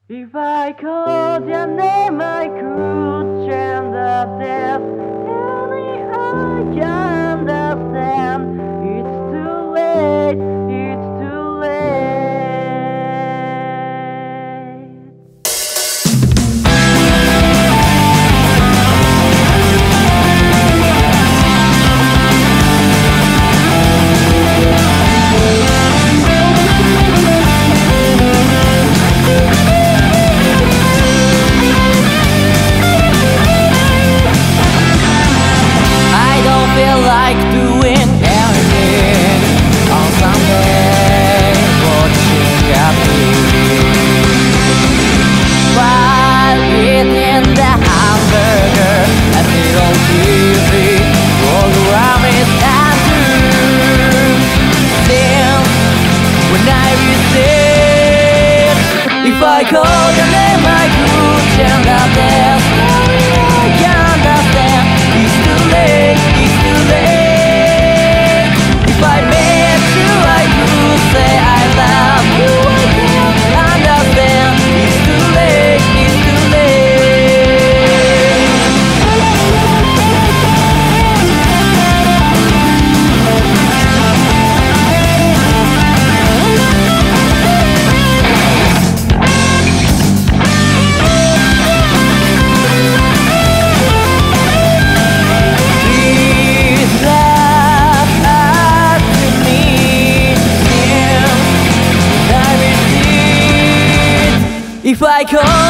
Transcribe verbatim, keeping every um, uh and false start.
If I called your name, I could change the death. Only I can understand. It's too late, it's too late. Like doing anything on Sunday, watching a T V while eating the hamburger at the old T V program is Andrew. Then when I receive, if I call your name, I could change the best. I can understand. It's too late. It's too late. If I met you, I could say I love you. I can't understand. It's too late. It's too if I call